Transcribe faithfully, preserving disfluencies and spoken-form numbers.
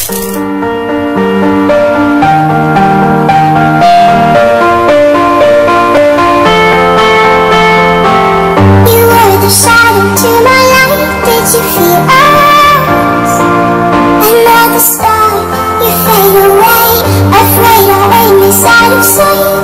Another star, you fade away, afraid I'll aim inside of sight.